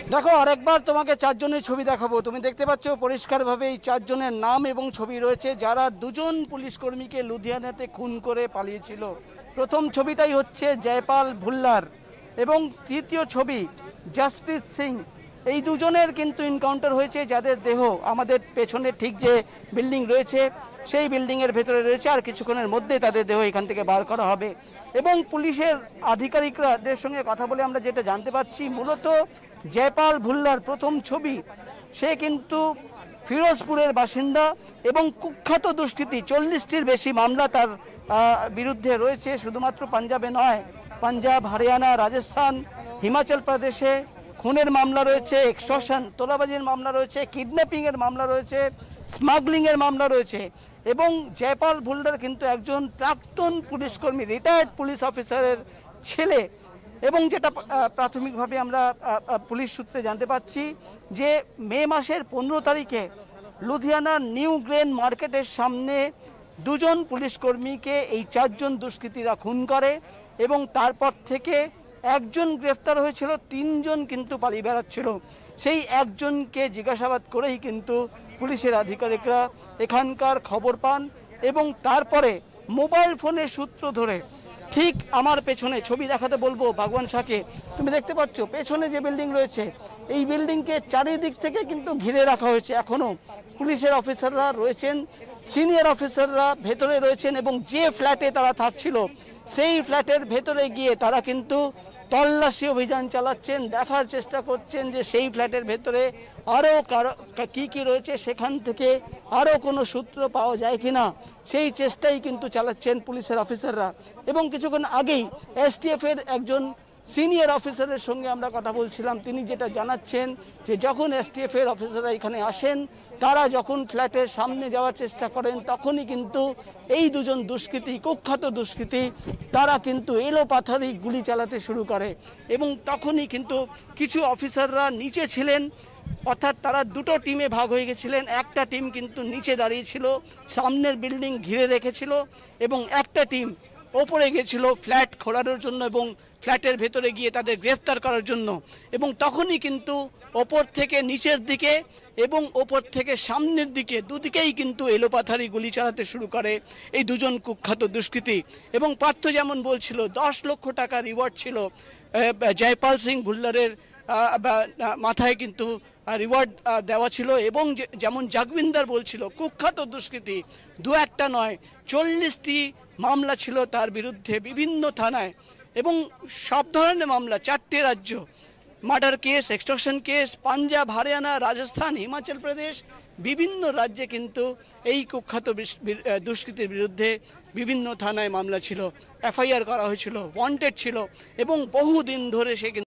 দেখো আরেকবার তোমাকে চারজনের ছবি দেখাবো। তুমি দেখতে পাচ্ছ পরিষ্কারভাবে এই চারজনের নাম এবং ছবি রয়েছে, যারা দুজন পুলিশ কর্মীকে লুধিয়ানাতে খুন করে পালিয়েছিল। প্রথম ছবিটাই হচ্ছে জয়পাল ভুল্লার এবং তৃতীয় ছবি জসপ্রীত সিং। এই দুজনের কিন্তু এনকাউন্টার হয়েছে, যাদের দেহ আমাদের পেছনে ঠিক যে বিল্ডিং রয়েছে সেই বিল্ডিংয়ের ভেতরে রয়েছে। আর কিছুক্ষণের মধ্যে তাদের দেহ এখান থেকে বার করা হবে। এবং পুলিশের আধিকারিকদের সঙ্গে কথা বলে আমরা যেটা জানতে পারছি, মূলত জয়পাল ভুল্লার প্রথম ছবি, সে কিন্তু ফিরোজপুরের বাসিন্দা এবং কুখ্যাত দুষ্কৃতী। 40টির বেশি মামলা তার বিরুদ্ধে রয়েছে। শুধুমাত্র পাঞ্জাবে নয়, পাঞ্জাব, হরিয়ানা, রাজস্থান, হিমাচল প্রদেশে খুনের মামলা রয়েছে, এক্সটর্শন তোলাবাজির মামলা রয়েছে, কিডন্যাপিংয়ের মামলা রয়েছে, স্মাগলিংয়ের মামলা রয়েছে। এবং জয়পাল ভুল্লার কিন্তু একজন প্রাক্তন পুলিশকর্মী, রিটায়ার্ড পুলিশ অফিসারের ছেলে। এবং যেটা প্রাথমিকভাবে আমরা পুলিশ সূত্রে জানতে পাচ্ছি যে মে মাসের 15 তারিখে লুধিয়ানার নিউ গ্রেন মার্কেটের সামনে দুজন পুলিশকর্মীকে এই চারজন দুষ্কৃতীরা খুন করে এবং তারপর থেকে একজন গ্রেফতার হয়েছিল, তিনজন কিন্তু পালিয়ে বেড়াচ্ছিল। সেই একজনকে জিজ্ঞাসাবাদ করেই কিন্তু পুলিশের আধিকারিকরা এখানকার খবর পান এবং তারপরে মোবাইল ফোনের সূত্র ধরে ঠিক আমার পেছনে ছবি দেখাতে বলবো ভগবান শাহকে। তুমি দেখতে পাচ্ছ পেছনে যে বিল্ডিং রয়েছে, এই বিল্ডিংকে চারিদিক থেকে কিন্তু ঘিরে রাখা হয়েছে। এখনও পুলিশের অফিসাররা রয়েছেন, সিনিয়র অফিসাররা ভেতরে রয়েছেন এবং যে ফ্ল্যাটে তারা থাকছিল সেই ফ্ল্যাটের ভেতরে গিয়ে তারা কিন্তু তল্লাশি অভিযান চালাচ্ছেন, দেখার চেষ্টা করছেন যে সেই ফ্ল্যাটের ভেতরে আরও কী রয়েছে, সেখান থেকে আরও কোনো সূত্র পাওয়া যায় কি না সেই চেষ্টাই কিন্তু চালাচ্ছেন পুলিশের অফিসাররা। এবং কিছুক্ষণ আগেই এসটিএফের একজন সিনিয়র অফিসারের সঙ্গে আমরা কথা বলছিলাম, তিনি যেটা জানাচ্ছেন যে যখন এসটিএফের অফিসাররা এখানে আসেন, তারা যখন ফ্ল্যাটের সামনে যাওয়ার চেষ্টা করেন তখনই কিন্তু এই দুজন দুষ্কৃতী, কুখ্যাত দুষ্কৃতী, তারা কিন্তু এলোপাথারি গুলি চালাতে শুরু করে। এবং তখনই কিন্তু কিছু অফিসাররা নিচে ছিলেন, অর্থাৎ তারা দুটো টিমে ভাগ হয়ে গেছিলেন। একটা টিম কিন্তু নিচে দাঁড়িয়েছিল, সামনের বিল্ডিং ঘিরে রেখেছিল, এবং একটা টিম ওপরে গেছিল ফ্ল্যাট খোলানোর জন্য এবং ফ্ল্যাটের ভেতরে গিয়ে তাদের গ্রেফতার করার জন্য। এবং তখনই কিন্তু ওপর থেকে নিচের দিকে এবং ওপর থেকে সামনের দিকে দুদিকেই কিন্তু এলোপাথারি গুলি চালাতে শুরু করে এই দুজন কুখ্যাত দুষ্কৃতী। এবং পার্থ যেমন বলছিল 10 লক্ষ টাকা রিওয়ার্ড ছিল জয়পাল সিং ভুল্লারের মাথায় কিন্তু রিওয়ার্ড দেওয়া ছিল। এবং যেমন জাগবিন্দার বলছিল কুখ্যাত দুষ্কৃতী, দু একটা নয় 40টি মামলা ছিল তার বিরুদ্ধে বিভিন্ন থানায় এবং সব ধরনের মামলা, 4টে রাজ্য, murder case, extortion case, Punjab, Haryana, Rajasthan, Himachal Pradesh, বিভিন্ন রাজ্যে কিন্তু এই কুখ্যাত দুষ্কৃতির বিরুদ্ধে বিভিন্ন থানায় মামলা ছিল, এফআইআর করা হয়েছিল, ওয়ান্টেড ছিল এবং বহুদিন ধরে সে